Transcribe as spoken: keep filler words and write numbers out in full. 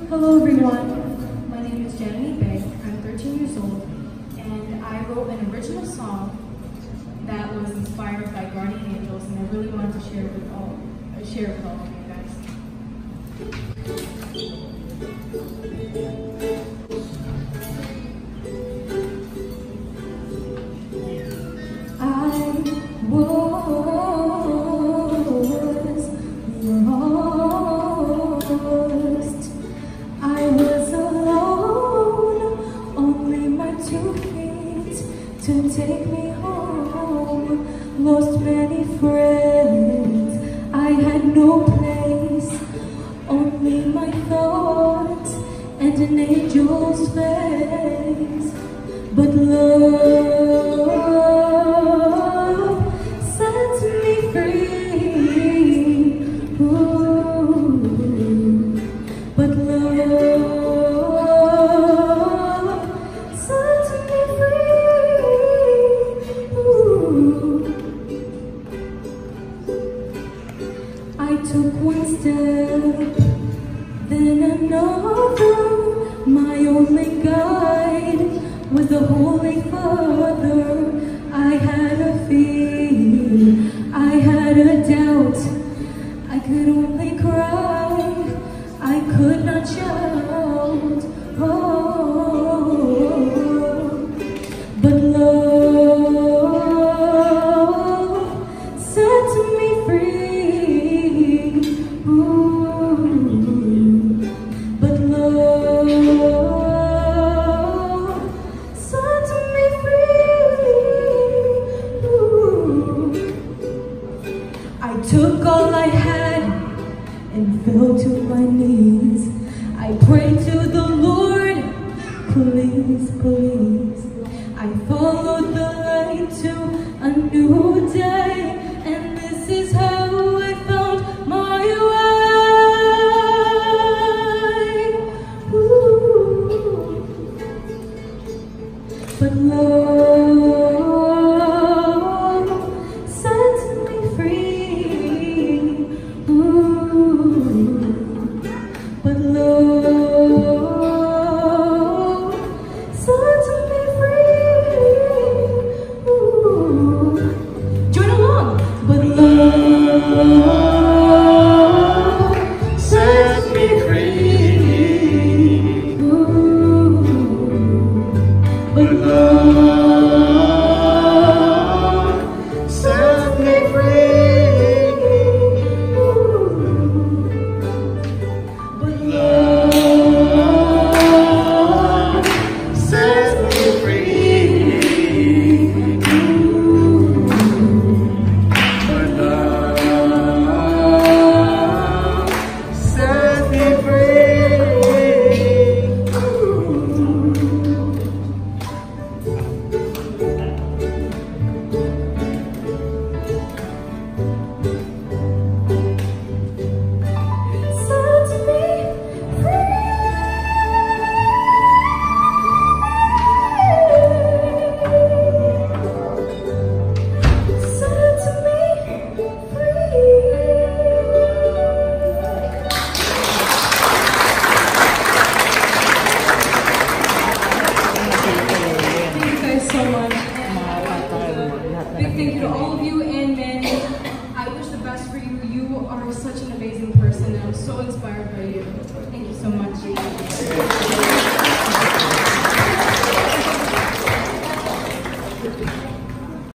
Hello everyone, my name is Manny Pacquiao. I'm thirteen years old, and I wrote an original song that was inspired by guardian angels, and I really wanted to share it with all, uh, share it with all of you guys. I was lost. I was alone, only my two feet to take me home. Lost many friends, I had no place, only my thoughts and an angel's face. But love set me free. Ooh. But love set me free. Ooh. I took one step, then another. My only guide was the Holy Father. I had a fear, I had a doubt. I could only cry, I could not shout. Oh, but love set me free. Ooh. But love set me free. Ooh. I took all I had and fell to my knees. I prayed to the Lord, please, please. I followed the light to a new day, and this is how I found my way. Ooh. But love set me free. Ooh. But love set me free. Ooh. Join along. But love set me free. Ooh. But love set me free. Ooh. But love set me free. Ooh. But love set me free. Ooh. Set me free. Set me free. Thank you guys so much. Big thank you to all of you, and Manny, I wish the best for you. You are such an amazing person, and I'm so inspired by you. Thank you so much.